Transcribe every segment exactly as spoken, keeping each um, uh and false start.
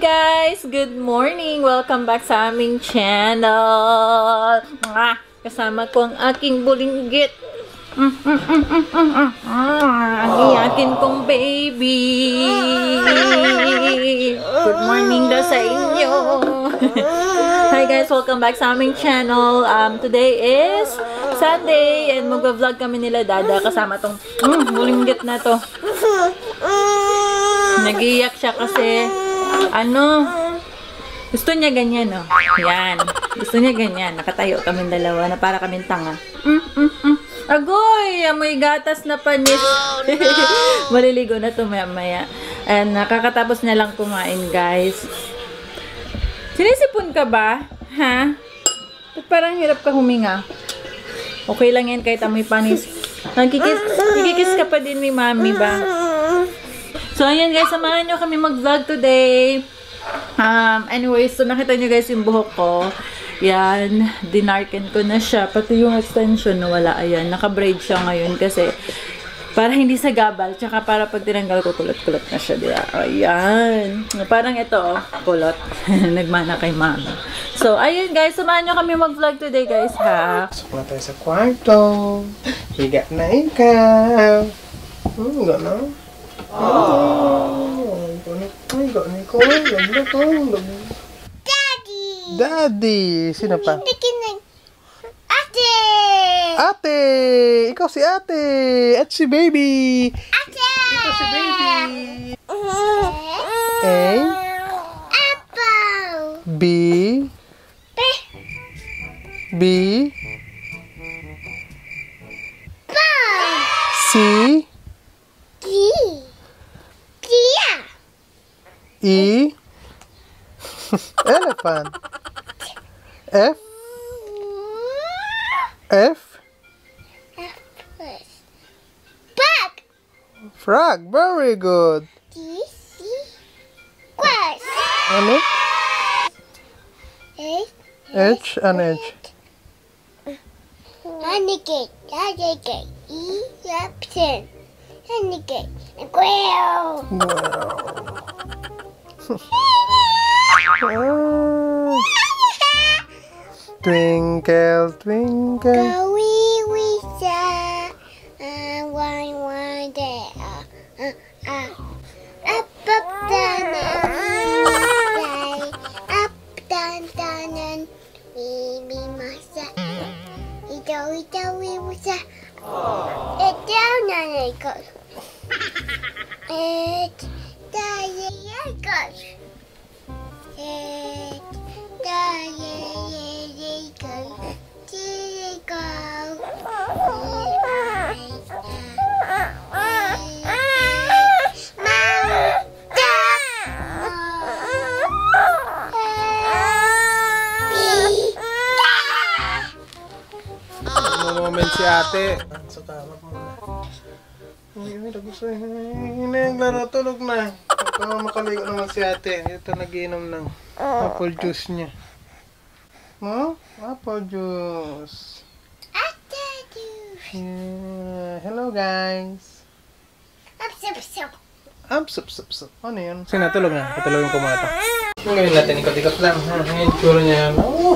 guys! Good morning! Welcome back sa aming channel! Mwah! Kasama ko ang aking bulinggit. Mm, mm, mm, mm, mm, mm. Ah, ang iyakin kong baby. Good morning daw sa inyo. Hi guys! Welcome back sa aming channel. Um, today is Sunday and mag-vlog kami nila Dada kasama tong mm, bulinggit na to. Nag-iiyak siya kasi ano, gusto niya ganyan, no? Yan. Gusto niya ganyan. Nakatayo kaming dalawa na para kaming tanga. Mm, mm, mm. Agoy! Amoy gatas na panis. Oh, no! Maliligo na to maya-maya. And nakakatapos na lang kumain, guys. Sinisipon ka ba? Ha? Ba't parang hirap ka huminga? Okay lang yan kahit amoy panis. Nagkikis, nagkikis ka pa din ni mami ba? So, ayan guys, samahan nyo kami mag-vlog today. Um, anyways, so nakita nyo guys yung buhok ko. Yan, dinarken ko na siya. Pati yung extension, wala. Ayan, naka-braid siya ngayon kasi para hindi sa gabal. Tsaka para pag tinanggal ko, kulot-kulot na siya. Diba? Ayan. Parang ito, oh, kulot. Nagmana kay mama. So, ayun guys, samahan nyo kami mag-vlog today guys, ha? Pasok na tayo sa kwarto. Higa na ikaw. Hmm, gano'n. Oh, ay, gano'n ko. Ganda ko. Daddy! Daddy! Sino pa? Ate! Ate! Ikaw si ate! At si baby! Ate! Ikaw si baby! A Apple! B P B Ball! C D Kia! E Elephant F F Bug! Frog! Very good! D C Quash! Ano? H H and H. Honeycake, honeycake, E Captain, honeycake, quail. Wow. Twinkle, twinkle. Go wee wee star, uh, one one day, uh, uh, uh, up up down and up down down and wee wee masa. Ito ito wee wee sa. It down and it goes. It down and it goes. It down and it goes. Till it goes. Moment si ate. Sa kama ko muna. Uy, uy, nagusto. Naglaro, tulog na. Para makaligo naman si ate. Ito nagiinom ng apple juice niya. No? Apple juice. Apple juice. Yeah. Hello guys. Up, up, up. Up, sup, sup, sup. Ano yun? Sige na, tulog na. Patulogin ko muna ito. Ang gawin natin, ikot-ikot lang. Ha? Ang tsura niya. Oh!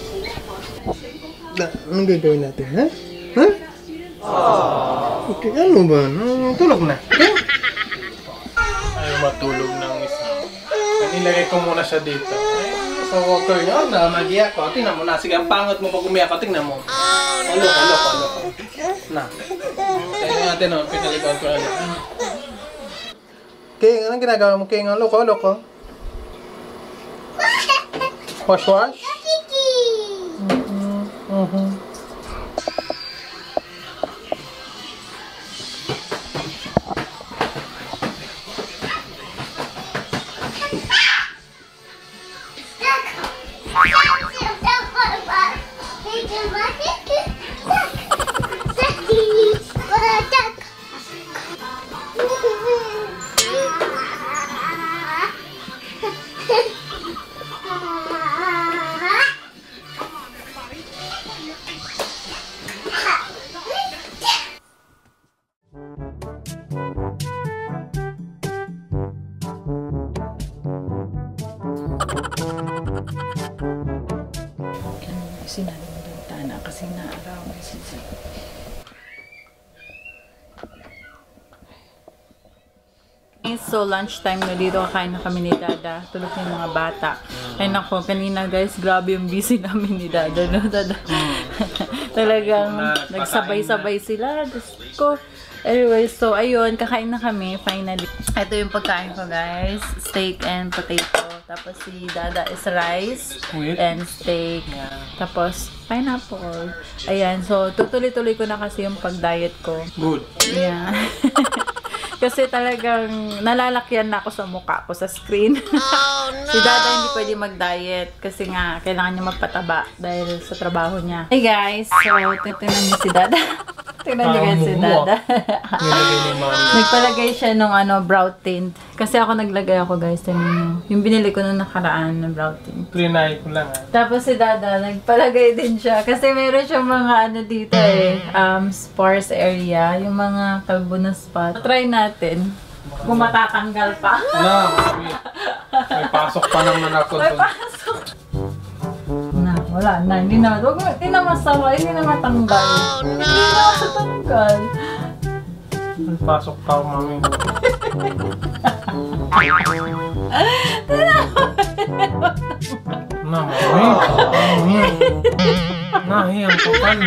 Da, anong gagawin natin, ha? Ha? Okay, ano ba? No, tulog na. Okay? Ay, matulog ng isa. Nilagay ko muna siya dito. Sa walker niya, oh, na mag-iyak ko. Tingnan mo na. Sige, ang pangat mo pag umiyak ko. Tingnan mo. Alo, alo, alo. Na. Tingnan natin, oh. Pinalikaw ko ulit. King, anong ginagawa mo, King? Loko, loko. Wash, wash? Uh-huh. Ayusin natin yung bintana kasi naarawan si Zed. So, lunchtime na dito. Kakain na kami ni Dada. Tulog yung mga bata. Ay nako, kanina guys, grabe yung busy namin ni Dada. No? Dada. Talagang nagsabay-sabay sila. Diyos ko. Anyway, so ayun, kakain na kami. Finally. Ito yung pagkain ko guys. Steak and potato. Tapos si Dada is rice and steak. Tapos pineapple. Ayan, so tutuloy-tuloy ko na kasi yung pag-diet ko. Good. Yeah. Kasi talagang nalalakyan na ako sa mukha ko sa screen. Oh, no! Si Dada hindi pwede mag-diet kasi nga kailangan niya magpataba dahil sa trabaho niya. Hey guys, so tingnan niyo si Dada. Tingnan niyo guys si Dada. Nagpalagay siya nung ano, brow tint. Kasi ako naglagay ako guys. Tingnan niyo. Yung binili ko nung nakaraan ng brow tint. Trinay ko lang ah. Tapos si Dada, nagpalagay din siya. Kasi meron siyang mga ano dito eh. Um, sparse area. Yung mga kalbo na spot. Try natin. Kung matatanggal pa. Na, may pasok pa naman ako May doon. pasok. Na, wala na. Hindi na. Huwag mo, hindi na masawa. Hindi na matanggal. Hindi na matanggal. May pasok pa ako, mami. Na, mami. Nahi, ang kapal.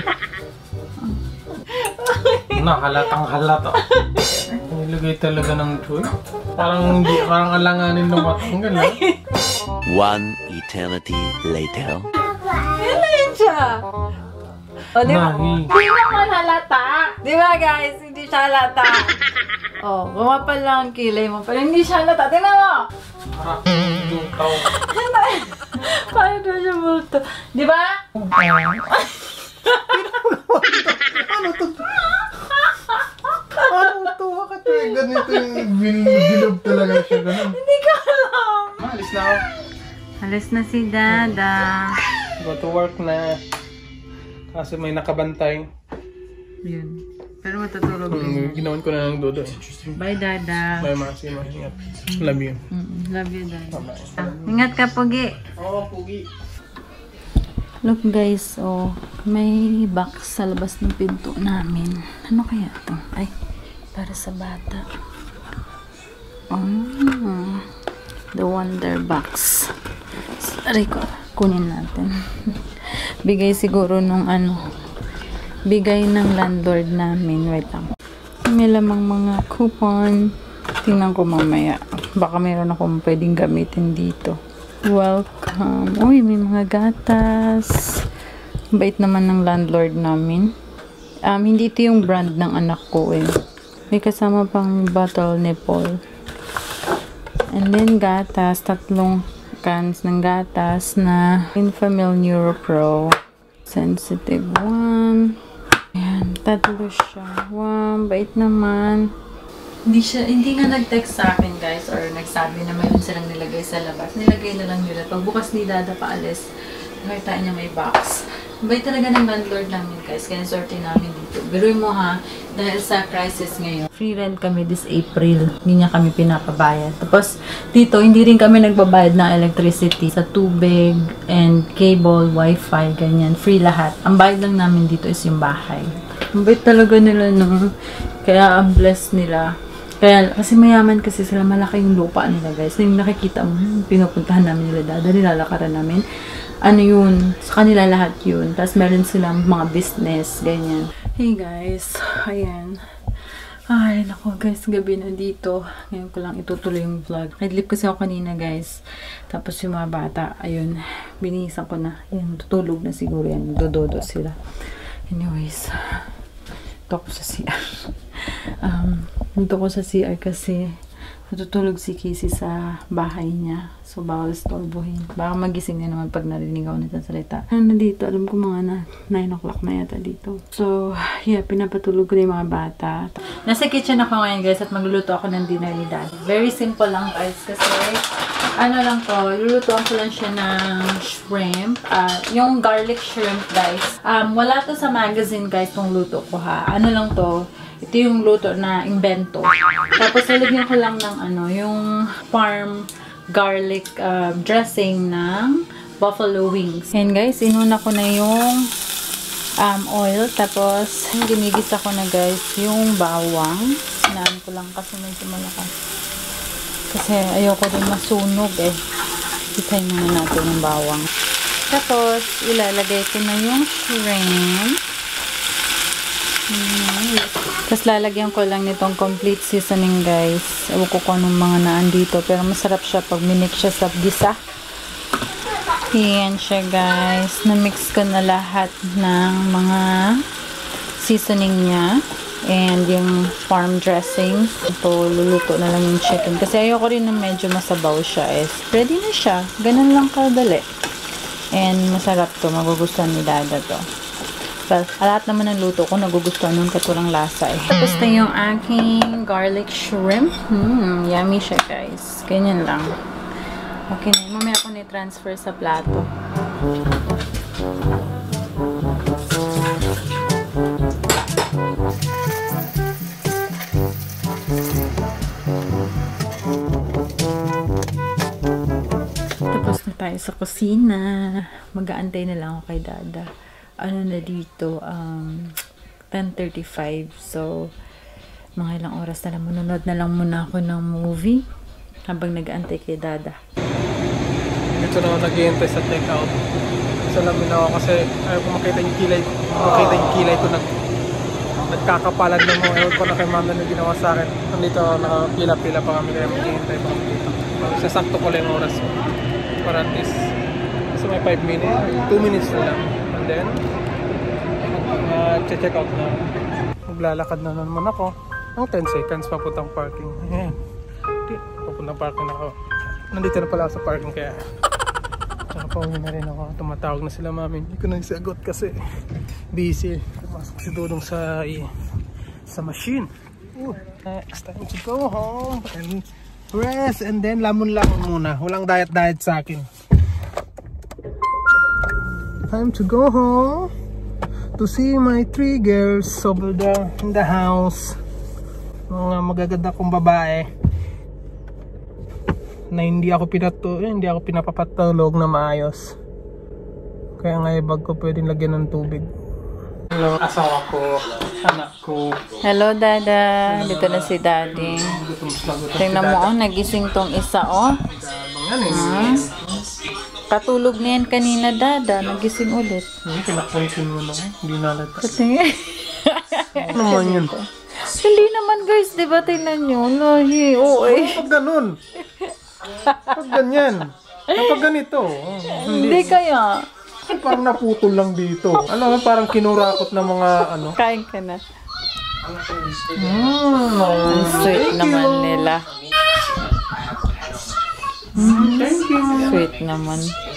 Na, halatang halata. Nilagay talaga ng choy. Parang hindi, parang alanganin na matanggal ha. One eternity later. Kailan siya? O, di ba? Nahi. Hindi naman halata. Di ba guys? Hindi siya halata. O, gumapal lang ang kilay mo. Pero hindi siya halata. Tingnan mo! Parang yung tao. Paano daw siya multo? Di ba? Ano to? Ano to? Bakit eh, ganito yung bil- bilog talaga siya ganun? Hindi ko alam. Maalis na ako. Alis na si Dada. Go to work na. Kasi may nakabantay. Yun. Pero matutulog Hmm, din. ginawan ko na ng dodo. Bye, Dada. Bye, Masi. Mahingat. Love you. Mm, love you, Dada. Bye-bye. Ah, ingat ka, Pogi. Oo, Pugi. Look guys, oh, may box sa labas ng pinto namin. Ano kaya ito? Ay, para sa bata. Oh, the Wonder Box. Sorry ko, kunin natin. Bigay siguro nung ano, bigay ng landlord namin. Wait lang. May lamang mga coupon. Tingnan ko mamaya. Baka meron akong pwedeng gamitin dito. Welcome. Uy, may mga gatas. Bait naman ng landlord namin. Um, hindi ito yung brand ng anak ko eh. May kasama pang bottle nipple. And then gatas. Tatlong cans ng gatas na Infamil Neuropro. Sensitive one. Ayan, tatlo siya. Wow, bait naman. Hindi siya, hindi nga nag-text sa akin guys or nagsabi na mayroon silang nilagay sa labas. Nilagay na lang nila. Pag bukas ni Dada paalis, nakita niya may box. Bay talaga ng landlord namin guys. Kaya sorte namin dito. Biruin mo ha, dahil sa crisis ngayon. Free rent kami this April. Hindi niya kami pinapabayad. Tapos dito, hindi rin kami nagbabayad ng electricity sa tubig and cable, wifi, ganyan. Free lahat. Ang bayad lang namin dito is yung bahay. Ang bait talaga nila no. Kaya ang bless nila. Kaya, kasi mayaman kasi sila, malaki yung lupa nila guys. Yung nakikita mo, pinupuntahan namin nila Dada, nilalakaran namin. Ano yun, sa kanila lahat yun. Tapos meron silang mga business, ganyan. Hey guys, ayan. Ay, naku guys, gabi na dito. Ngayon ko lang itutuloy yung vlog. Nag-live kasi ako kanina guys. Tapos yung mga bata, ayun, binihisan ko na. Ayun, tutulog na siguro yan. Dododo sila. Anyways, talk sa C R. Um, nandito ko sa C R kasi natutulog si Casey sa bahay niya. So, bawal istorbohin. Baka magising niya naman pag narinig ako nagsasalita. Ano dito? Alam ko mga na nine o'clock na yata dito. So, yeah, pinapatulog ko na yung mga bata. Nasa kitchen ako ngayon guys at magluluto ako ng dinner ni Dad. Very simple lang guys kasi ano lang to, lulutuan ko lang siya ng shrimp. Uh, yung garlic shrimp guys. Um, wala to sa magazine guys tong luto ko ha. Ano lang to, ito yung luto na invento. Tapos lalagyan ko lang ng ano, yung farm garlic uh, dressing ng buffalo wings. And guys, inuna ko na yung um, oil. Tapos, ginigisa ko na guys yung bawang. Sinaan ko lang kasi medyo malakas. Kasi ayoko din masunog eh. Itay muna natin yung bawang. Tapos, ilalagay ko na yung shrimp. Mm. Tapos, lalagyan ko lang nitong complete seasoning, guys. Ewan ko kung anong mga naan dito. Pero, masarap siya pag minix siya sa gisa. Yan siya, guys. Na-mix ko na lahat ng mga seasoning niya. And yung farm dressing. Ito, luluto na lang yung chicken. Kasi ayoko rin na medyo masabaw siya. Eh. Ready na siya. Ganun lang kadali. And masarap to. Magugustuhan ni Dada to. Well, lahat naman ng luto ko nagugustuhan ng katulang lasa eh. Tapos na yung aking garlic shrimp. Hmm, yummy siya guys. Ganyan lang. Okay na. Mamaya ko ni-transfer sa plato. Tapos na tayo sa kusina. Mag-aantay na lang ako kay Dada. Ano na dito, um, ten thirty-five. So, mga ilang oras na lang. Manunod na lang muna ako ng movie habang nag-aantay kay Dada. Dito na ako nag-iintay sa take-out. Salamin ako kasi ayaw ko makita yung kilay ko. Makita yung kilay ko nag nagkakapalan na mo. Ewan ko na kay mama na ginawa sa akin. Nandito nakapila-pila pa kami kaya mag-iintay pa kami dito. Sasakto ko lang yung oras ko. Para at least so may five minutes, two minutes na lang. And then, mag-check out na. Maglalakad na naman ako. Ang ten seconds papuntang parking. Ayan. Papuntang parking ako. Nandito na pala ako sa parking kaya nakapauwi na rin ako. Tumatawag na sila mami. Hindi ko na isagot kasi busy. Pumasok si Dudong sa sa machine. Ooh, next time to go home and rest and then lamon-lamon muna. Walang diet-diet sa akin. Time to go home to see my three girls over there in the house. Mga magaganda kong babae na hindi ako pinato, eh, hindi ako pinapapatulog na maayos. Kaya nga yung bag ko pwedeng lagyan ng tubig. Hello, asawa ko, anak ko. Hello, Dada. Dito na si Daddy. Tingnan mo, oh, nagising tong isa, oh. Hmm? Katulog na yan kanina, Dada. Nagising ulit. Hindi, pinakpunsin mo na. Hindi nalata. Patingin. Ano naman yun? Hindi naman, guys. Diba, tingnan nyo? Lahi, oo eh. Pag ganun. Pag ganyan. Kapag ganito. Hindi kaya. Parang naputol lang dito. Ano, parang kinurakot ng mga ano. Kain ka na. Mm, Ang sweet naman nila. Thank you. Sweet naman.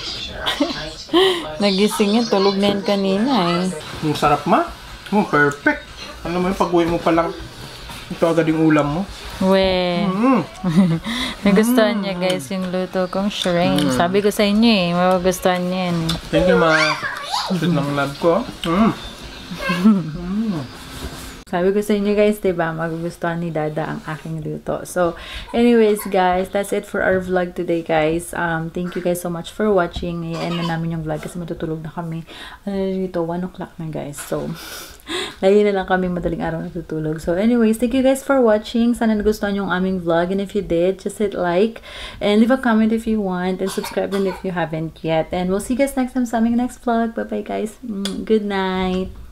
Nagising yan. Tulog na yan kanina eh. Ang sarap ma. Oh, perfect. Ano mo yung pag-uwi mo pa lang. Ito agad yung ulam mo. We. Mm. Nagustuhan niya guys yung luto kong shrimp. Sabi ko sa inyo eh. Magugustuhan niya yan. Thank you ma. Sweet ng love ko. Mm. Mm. Sabi ko sa inyo guys, diba, magugustuhan ni Dada ang aking luto. So, anyways guys, that's it for our vlog today guys. Um, thank you guys so much for watching. I-end na namin yung vlog kasi matutulog na kami. Ano dito, one o'clock na guys. So, lagi na lang kami madaling araw natutulog. So, anyways, thank you guys for watching. Sana nagustuhan yung aming vlog. And if you did, just hit like and leave a comment if you want. And subscribe din if you haven't yet. And we'll see you guys next time sa aming next vlog. Bye-bye guys. Good night.